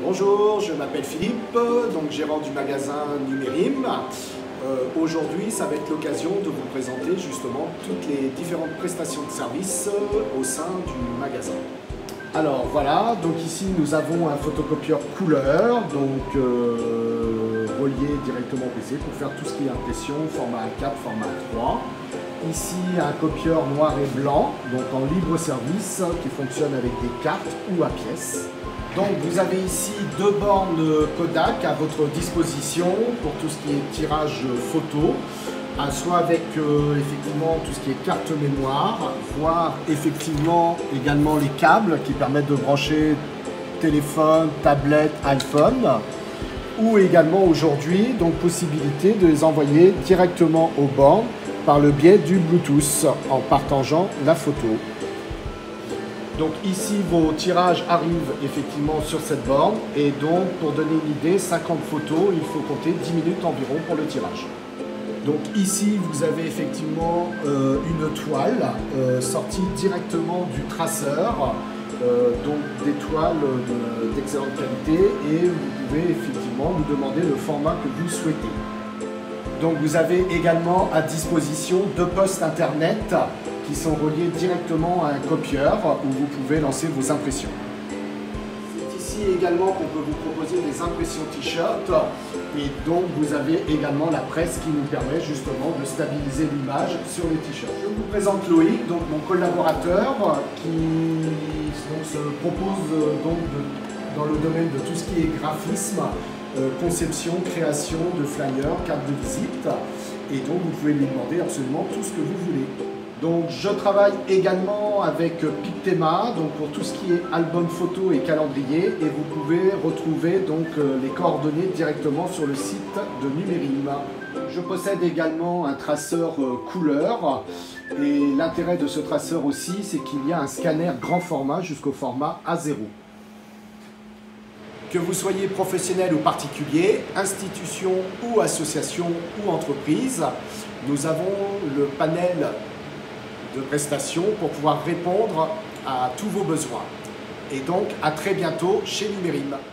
Bonjour, je m'appelle Philippe, donc gérant du magasin Numérim. Aujourd'hui, ça va être l'occasion de vous présenter justement toutes les différentes prestations de services au sein du magasin. Alors voilà, donc ici nous avons un photocopieur couleur, donc relié directement au PC pour faire tout ce qui est impression, format A4, format A3. Ici un copieur noir et blanc, donc en libre service, qui fonctionne avec des cartes ou à pièces. Donc vous avez ici deux bornes Kodak à votre disposition pour tout ce qui est tirage photo, soit avec effectivement tout ce qui est carte mémoire, voire effectivement également les câbles qui permettent de brancher téléphone, tablette, iPhone, ou également aujourd'hui donc possibilité de les envoyer directement aux bornes par le biais du Bluetooth en partageant la photo. Donc ici vos tirages arrivent effectivement sur cette borne et donc pour donner une idée, 50 photos, il faut compter 10 minutes environ pour le tirage. Donc ici vous avez effectivement une toile sortie directement du traceur, donc des toiles d'excellente qualité, et vous pouvez effectivement nous demander le format que vous souhaitez. Donc vous avez également à disposition deux postes internet qui sont reliés directement à un copieur où vous pouvez lancer vos impressions. C'est ici également qu'on peut vous proposer des impressions t-shirt, et donc vous avez également la presse qui nous permet justement de stabiliser l'image sur les t-shirts. Je vous présente Loïc, donc mon collaborateur qui se propose dans le domaine de tout ce qui est graphisme, conception, création de flyers, cartes de visite, et donc vous pouvez lui demander absolument tout ce que vous voulez. Donc je travaille également avec Pictema, donc pour tout ce qui est album photo et calendrier, et vous pouvez retrouver donc les coordonnées directement sur le site de Numérim. Je possède également un traceur couleur, et l'intérêt de ce traceur aussi, c'est qu'il y a un scanner grand format jusqu'au format A0. Que vous soyez professionnel ou particulier, institution ou association ou entreprise, nous avons le panel de prestations pour pouvoir répondre à tous vos besoins. Et donc à très bientôt chez Numérim.